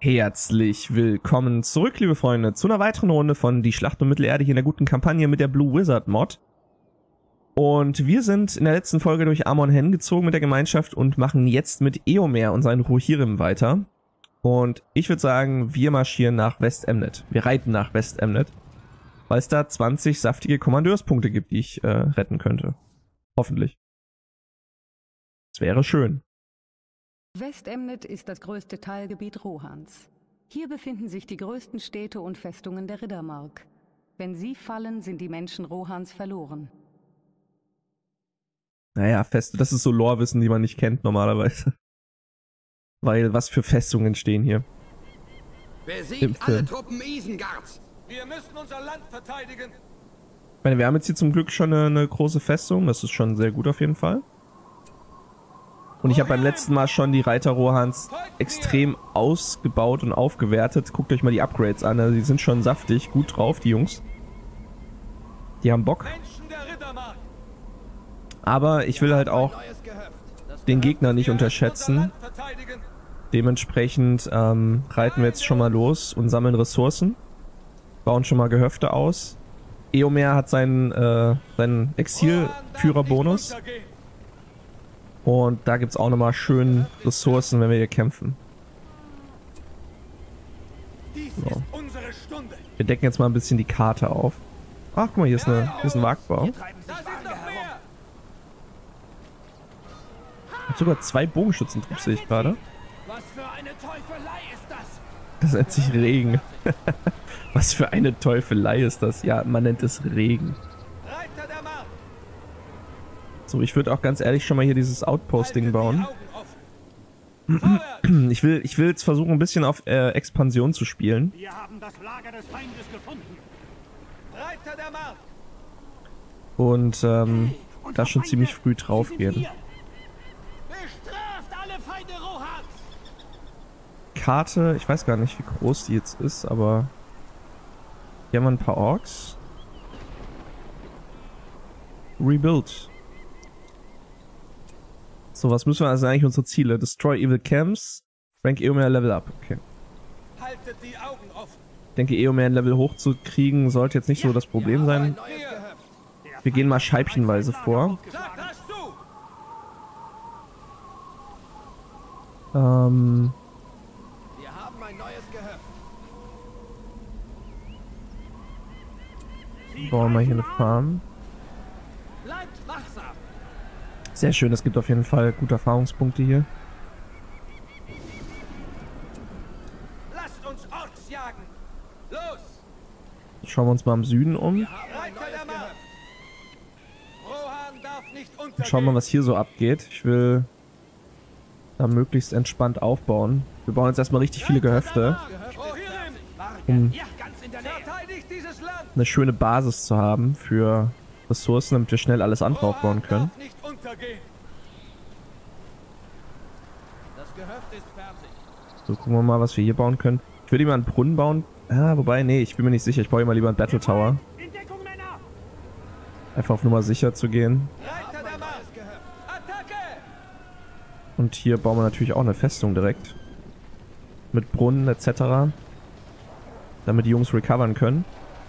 Herzlich willkommen zurück, liebe Freunde, zu einer weiteren Runde von Die Schlacht um Mittelerde hier in der guten Kampagne mit der Blue Wizard Mod. Und wir sind in der letzten Folge durch Amon Hen gezogen mit der Gemeinschaft und machen jetzt mit Eomer und seinen Rohirrim weiter. Und ich würde sagen, wir marschieren nach West-Emnet. Wir reiten nach West-Emnet, weil es da 20 saftige Kommandeurspunkte gibt, die ich retten könnte. Hoffentlich. Das wäre schön. West-Emnet ist das größte Teilgebiet Rohans. Hier befinden sich die größten Städte und Festungen der Riddermark. Wenn sie fallen, sind die Menschen Rohans verloren. Naja, Feste, das ist so Lore-Wissen, die man nicht kennt normalerweise. Weil, was für Festungen stehen hier? Besiegt alle Truppen Isengards! Wir müssen unser Land verteidigen! Ich meine, wir haben jetzt hier zum Glück schon eine große Festung, das ist schon sehr gut auf jeden Fall. Und ich habe beim letzten Mal schon die Reiter Rohans extrem ausgebaut und aufgewertet. Guckt euch mal die Upgrades an, also die sind schon saftig, gut drauf, die Jungs. Die haben Bock. Aber ich will halt auch den Gegner nicht unterschätzen. Dementsprechend reiten wir jetzt schon mal los und sammeln Ressourcen. Bauen schon mal Gehöfte aus. Eomer hat seinen Exilführerbonus. Und da gibt es auch nochmal schön Ressourcen, wenn wir hier kämpfen. So. Wir decken jetzt mal ein bisschen die Karte auf. Ach, guck mal, hier ist ein Wagbau. Hat sogar 2 Bogenschützentrupps, sehe ich gerade. Das nennt sich Regen. Was für eine Teufelei ist das? Ja, man nennt es Regen. So, ich würde auch ganz ehrlich schon mal hier dieses Outposting bauen. Ich will jetzt versuchen, ein bisschen auf Expansion zu spielen. Wir haben das Lager des Feindes gefunden. Und da schon ziemlich früh drauf gehen. Karte, ich weiß gar nicht, wie groß die jetzt ist, aber hier haben wir ein paar Orks. Rebuild. So, was müssen wir also eigentlich unsere Ziele? Destroy Evil Camps, Rank Eomer Level Up. Okay. Haltet die Augen offen. Ich denke, Eomer ein Level hoch zu kriegen, sollte jetzt nicht so das Problem sein. Wir gehen mal scheibchenweise vor. Wir haben ein neues Gehöft. Bauen wir hier eine Farm. Bleibt wachsam. Sehr schön, es gibt auf jeden Fall gute Erfahrungspunkte hier. Lasst uns Orks jagen. Los! Schauen wir uns mal im Süden um. Rohan darf nicht untergehen. Und schauen wir mal, was hier so abgeht. Ich will da möglichst entspannt aufbauen. Wir bauen jetzt erstmal richtig viele Gehöfte, um eine schöne Basis zu haben für Ressourcen, damit wir schnell alles andere aufbauen können. So, gucken wir mal, was wir hier bauen können. Ich würde lieber einen Brunnen bauen. Ah, wobei, nee, ich bin mir nicht sicher. Ich baue immer lieber einen Battle Tower. Einfach auf Nummer sicher zu gehen. Und hier bauen wir natürlich auch eine Festung direkt. Mit Brunnen etc. Damit die Jungs recovern können.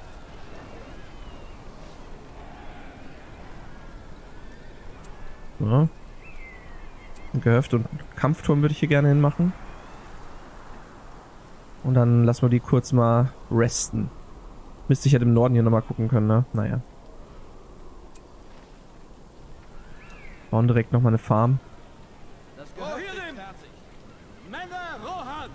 So. Ein Gehöft und Kampfturm würde ich hier gerne hinmachen. Und dann lassen wir die kurz mal resten. Müsste ich halt im Norden hier nochmal gucken können, ne? Naja. Bauen direkt nochmal eine Farm. Das Gehöft ist fertig. Männer Rohans!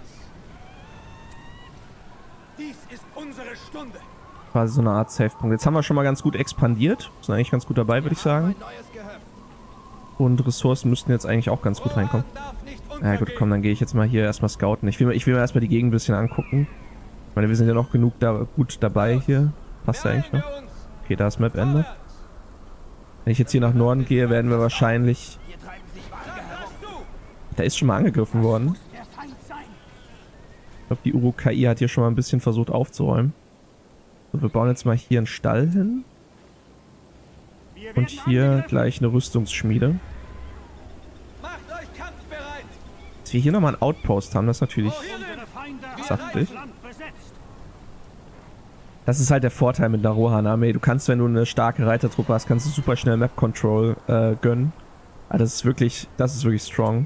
Dies ist unsere Stunde. Quasi so eine Art Safe-Punkt. Jetzt haben wir schon mal ganz gut expandiert. Sind eigentlich ganz gut dabei, würde ich sagen. Und Ressourcen müssten jetzt eigentlich auch ganz gut reinkommen. Ja gut, komm, dann gehe ich jetzt mal hier erstmal scouten. Ich will mir erstmal die Gegend ein bisschen angucken. Ich meine, wir sind ja noch genug gut dabei hier. Passt ja eigentlich noch. Okay, da ist Map-Ende. Wenn ich jetzt hier nach Norden gehe, werden wir wahrscheinlich... Da ist schon mal angegriffen worden. Ich glaube, die Uruk-KI hat hier schon mal ein bisschen versucht aufzuräumen. So, wir bauen jetzt mal hier einen Stall hin. Und hier gleich eine Rüstungsschmiede. Dass wir hier nochmal einen Outpost haben, das ist natürlich Saftig. Das ist halt der Vorteil mit einer Rohan-Armee. Du kannst, wenn du eine starke Reitertruppe hast, kannst du super schnell Map-Control gönnen. Aber das ist wirklich strong.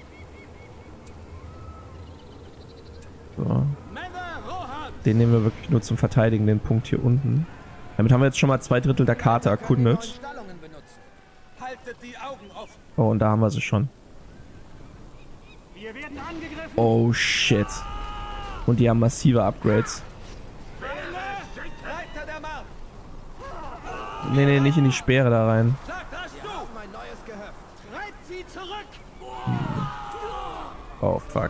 So. Den nehmen wir wirklich nur zum Verteidigen, den Punkt hier unten. Damit haben wir jetzt schon mal 2/3 der Karte erkundet. Oh, und da haben wir sie schon. Oh, shit. Und die haben massive Upgrades. Nee, nicht in die Speere da rein. Oh, fuck.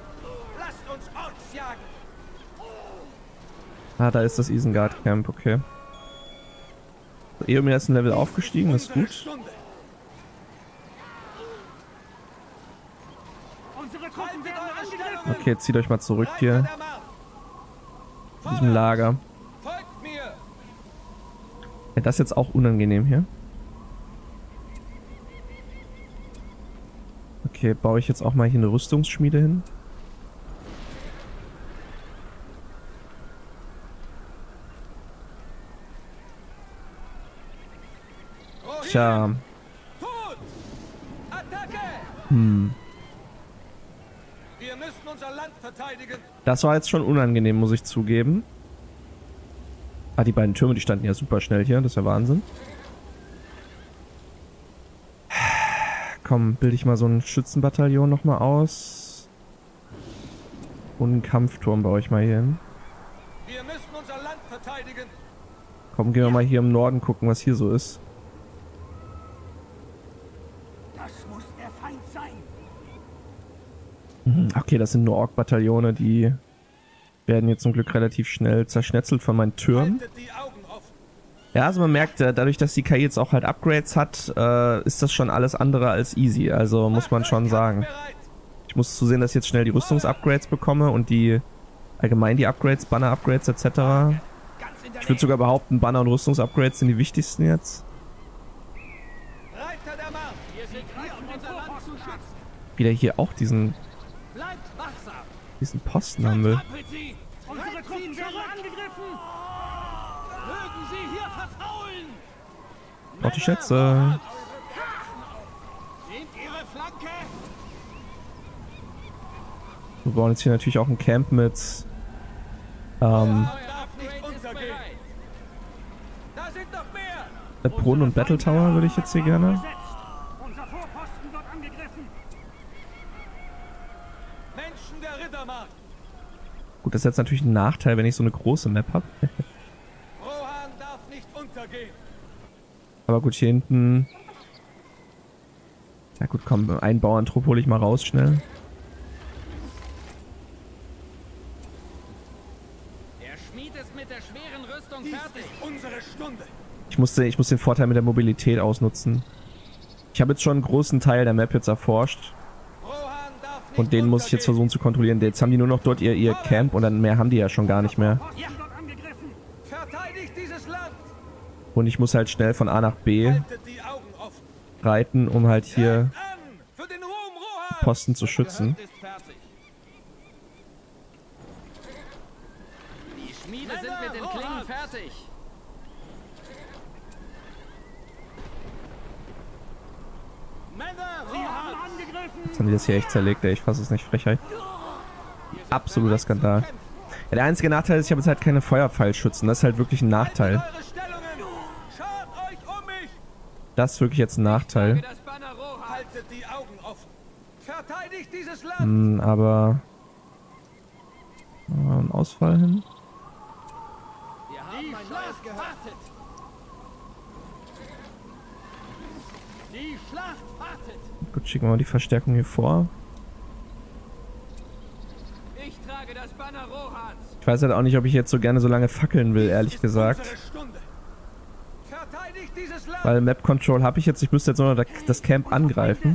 Ah, da ist das Isengard Camp, okay. So, Eomer ist ein Level aufgestiegen, das ist gut. Okay, zieht euch mal zurück hier. In diesem Lager. Ja, das ist jetzt auch unangenehm hier. Okay, baue ich jetzt auch mal hier eine Rüstungsschmiede hin. Tja. Wir müssen unser Land verteidigen. Das war jetzt schon unangenehm, muss ich zugeben. Ah, die beiden Türme, die standen ja super schnell hier. Das ist ja Wahnsinn. Komm, bilde ich mal so ein Schützenbataillon nochmal aus. Und einen Kampfturm baue ich mal hier hin. Wir müssen unser Land verteidigen. Komm, gehen wir mal hier im Norden gucken, was hier so ist. Das muss der Feind sein. Okay, das sind nur Ork-Bataillone, die werden jetzt zum Glück relativ schnell zerschnetzelt von meinen Türmen. Ja, also man merkt, dadurch, dass die KI jetzt auch halt Upgrades hat, ist das schon alles andere als easy. Also muss man schon sagen. Ich muss zusehen, dass ich jetzt schnell die Rüstungsupgrades bekomme und die allgemein die Upgrades, Banner-Upgrades etc. Ich würde sogar behaupten, Banner- und Rüstungsupgrades sind die wichtigsten jetzt. Wieder hier auch diesen Posten haben will. Unsere Truppen werden angegriffen. Mögen sie hier verfaulen. Auch die Schätze. Nehmt ihre Flanke. Wir bauen jetzt hier natürlich auch ein Camp mit Brunnen und Battle Tower würde ich jetzt hier gerne. Unser Vorposten wird angegriffen. Menschen der Rittermark. Gut, das ist jetzt natürlich ein Nachteil, wenn ich so eine große Map habe. Rohan darf nicht untergehen. Aber gut, hier hinten... Ja gut, komm, einen Bauerntrupp hole ich mal raus schnell. Der Schmied ist mit der schweren Rüstung fertig. Unsere Stunde. Ich muss den Vorteil mit der Mobilität ausnutzen. Ich habe jetzt schon einen großen Teil der Map jetzt erforscht. Und den muss ich jetzt versuchen zu kontrollieren. Jetzt haben die nur noch dort ihr Camp und dann mehr haben die ja schon gar nicht mehr. Und ich muss halt schnell von A nach B reiten, um halt hier die Posten zu schützen. Die Schmiede sind mit den Klingen fertig. Jetzt haben die das hier echt zerlegt, ey. Ich fasse es nicht, Frechheit. Absoluter Skandal. Ja, der einzige Nachteil ist, ich habe jetzt halt keine Feuerpfeilschützen. Das ist halt wirklich ein Nachteil. Das ist wirklich jetzt ein Nachteil. Aber... ein Ausfall hin. Wir haben ein neues gewartet. Die Schlacht wartet. Gut, schicken wir mal die Verstärkung hier vor. Ich trage das Banner Rohans. Ich weiß halt auch nicht, ob ich jetzt so gerne so lange fackeln will, ehrlich gesagt. Weil Map Control habe ich jetzt, ich müsste jetzt nur noch das Camp angreifen.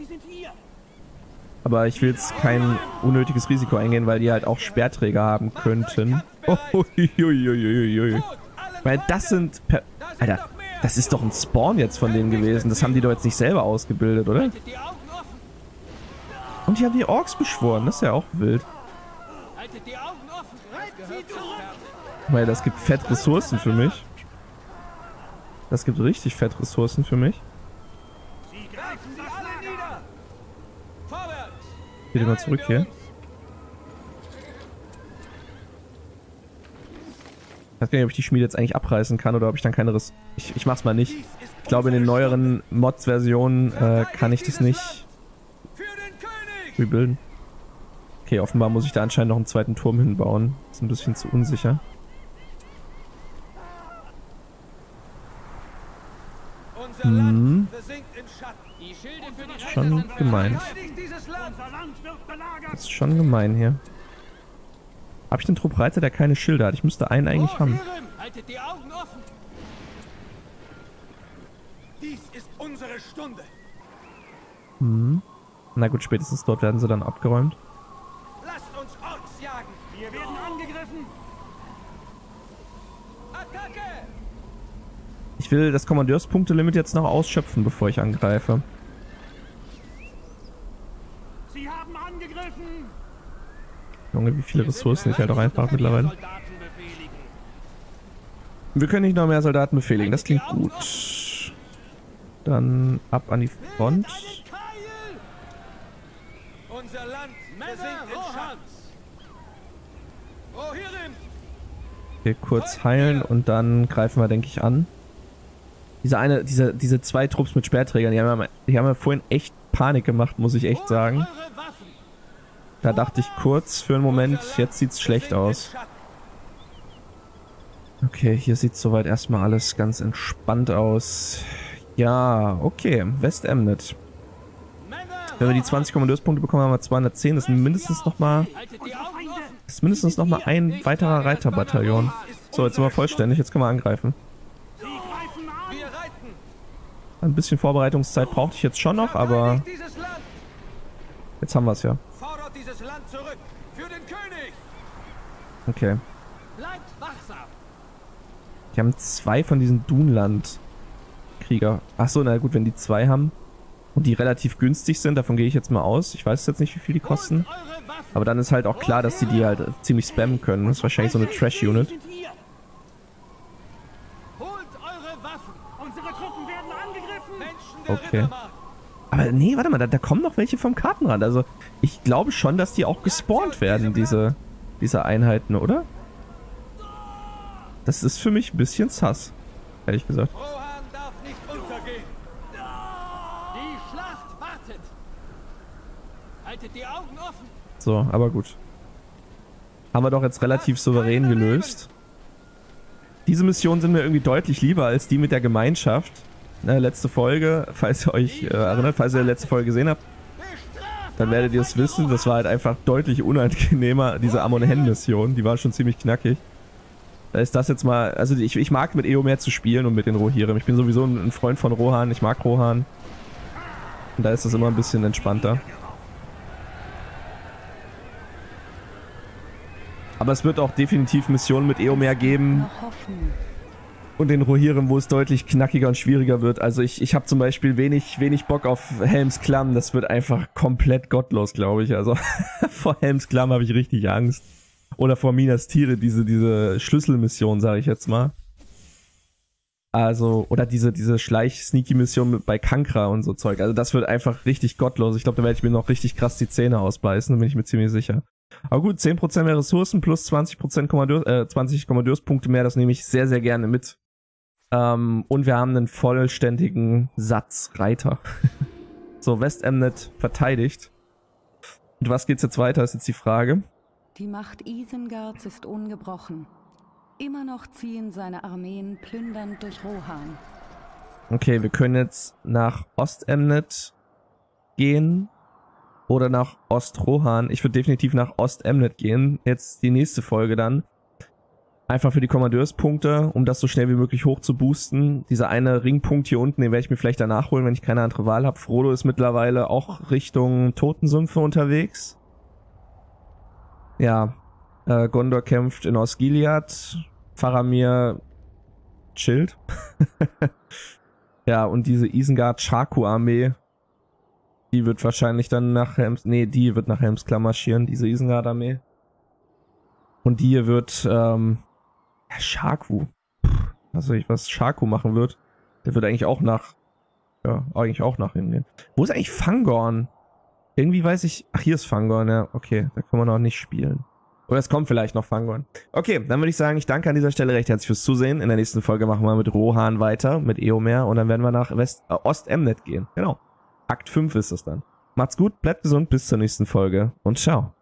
Aber ich will jetzt kein unnötiges Risiko eingehen, weil die halt auch Speerträger haben könnten. Oh, ich meine, das sind... Alter, das ist doch ein Spawn jetzt von denen gewesen. Das haben die doch jetzt nicht selber ausgebildet, oder? Und die haben die Orks beschworen. Das ist ja auch wild. Haltet die Augen offen. Treibt sie zurück. Weil das gibt fett Ressourcen für mich. Das gibt richtig fett Ressourcen für mich. Sie greifen sie alle nieder. Vorwärts. Geht mal zurück hier. Ich weiß gar nicht, ob ich die Schmiede jetzt eigentlich abreißen kann oder ob ich dann keine Ich mach's mal nicht. Ich glaube, in den neueren Mods-Versionen kann ich das nicht rebuilden. Okay, offenbar muss ich da anscheinend noch einen zweiten Turm hinbauen. Ist ein bisschen zu unsicher. Unser Land versinkt in Schatten. Die Schilde für die Schon gemein. Verteidigt dieses Land. Unser Land wird belagert. Das ist schon gemein hier. Habe ich den Trupp Reiter, der keine Schilde hat? Ich müsste einen eigentlich haben. Haltet die Augen offen. Dies ist unsere Stunde. Na gut, spätestens dort werden sie dann abgeräumt. Lasst uns Orks jagen. Wir werden angegriffen. Attacke! Ich will das Kommandeurspunkte-Limit jetzt noch ausschöpfen, bevor ich angreife. Sie haben angegriffen. Junge, wie viele Ressourcen ich halt auch einfach mittlerweile. Soldaten befehligen. Wir können nicht noch mehr Soldaten befehligen, das klingt gut. Dann ab an die Front. Unser Land Männer versinkt in Schatten. Rohans. Rohirrim! Hier kurz heilen und dann greifen wir, denke ich, an. Diese zwei Trupps mit Speerträgern, die haben ja vorhin echt Panik gemacht, muss ich echt sagen. Eure Waffen. Da dachte ich kurz für einen Moment, jetzt sieht's schlecht aus. Okay, hier sieht soweit erstmal alles ganz entspannt aus. Ja, okay, Westemnet. Wenn wir die 20 Kommandeurspunkte bekommen, haben wir 210. Das ist mindestens nochmal ein weiterer Reiterbataillon. So, jetzt sind wir vollständig. Jetzt können wir angreifen. Sie greifen an. Wir reiten. Ein bisschen Vorbereitungszeit brauchte ich jetzt schon noch, aber Verteidigt dieses Land. jetzt haben wir es ja. Fordert dieses Land zurück. Für den König. Okay. Bleibt wachsam. Die haben 2 von diesen Dunland-Krieger. Achso, na gut, wenn die 2 haben und die relativ günstig sind, davon gehe ich jetzt mal aus. Ich weiß jetzt nicht, wie viel die kosten. Eure Waffen. Aber dann ist halt auch klar, dass die halt ziemlich spammen können. Das ist wahrscheinlich so eine Trash-Unit. Sind hier. Holt eure Waffen. Unsere Truppen werden angegriffen. Menschen der Okay. Rittermark. Aber nee, warte mal, da kommen noch welche vom Kartenrand. Also ich glaube schon, dass die auch gespawnt werden, diese Einheiten, oder? Das ist für mich ein bisschen sass, ehrlich gesagt. Rohan darf nicht untergehen. Die Schlacht wartet. Haltet die Augen offen. So, aber gut. Haben wir doch jetzt relativ souverän gelöst. Diese Missionen sind mir irgendwie deutlich lieber als die mit der Gemeinschaft. Letzte Folge, falls ihr euch erinnert, falls ihr die letzte Folge gesehen habt, dann werdet ihr es wissen. Das war halt einfach deutlich unangenehmer, diese Amon Hen Mission. Die war schon ziemlich knackig. Da ist das jetzt mal, also ich mag mit Eomer zu spielen und mit den Rohirrim. Ich bin sowieso ein Freund von Rohan, ich mag Rohan. Und da ist das immer ein bisschen entspannter. Aber es wird auch definitiv Missionen mit Eomer geben Noch Hoffnung. und den Rohirrim, wo es deutlich knackiger und schwieriger wird. Also ich habe zum Beispiel wenig Bock auf Helms Klamm. Das wird einfach komplett gottlos, glaube ich. Also vor Helms Klamm habe ich richtig Angst. Oder vor Minas Tirith, diese Schlüsselmission, sage ich jetzt mal. Also, oder diese Schleich-Sneaky-Mission bei Kankra und so Zeug. Also das wird einfach richtig gottlos. Ich glaube, da werde ich mir noch richtig krass die Zähne ausbeißen, da bin ich mir ziemlich sicher. Aber gut, 10% mehr Ressourcen plus 20% 20 Kommandeurspunkte mehr, das nehme ich sehr, sehr gerne mit. Und wir haben einen vollständigen Satz Reiter. So, Westemnet verteidigt. Und was geht's jetzt weiter, ist jetzt die Frage. Die Macht Isengards ist ungebrochen. Immer noch ziehen seine Armeen plündernd durch Rohan. Okay, wir können jetzt nach Ostemnet gehen oder nach Ostrohan. Ich würde definitiv nach Ostemnet gehen. Jetzt die nächste Folge dann. Einfach für die Kommandeurspunkte, um das so schnell wie möglich hoch zu boosten. Dieser eine Ringpunkt hier unten, den werde ich mir vielleicht danach holen, wenn ich keine andere Wahl habe. Frodo ist mittlerweile auch Richtung Totensümpfe unterwegs. Ja, Gondor kämpft in Osgiliath. Faramir chillt. Ja, und diese Isengard-Shaku-Armee, die wird wahrscheinlich dann nach die wird nach Helms Klamm marschieren, diese Isengard-Armee. Und die hier wird, Shaku. Was weiß ich, was Shaku machen wird. Der wird eigentlich auch nach hingehen. Wo ist eigentlich Fangorn? Irgendwie weiß ich, ach, hier ist Fangorn, ja, okay, da können wir noch nicht spielen. Oder es kommt vielleicht noch Fangorn. Okay, dann würde ich sagen, ich danke an dieser Stelle recht herzlich fürs Zusehen. In der nächsten Folge machen wir mit Rohan weiter, mit Eomer, und dann werden wir nach Ost-Emnet gehen. Genau. Akt 5 ist es dann. Macht's gut, bleibt gesund, bis zur nächsten Folge und ciao.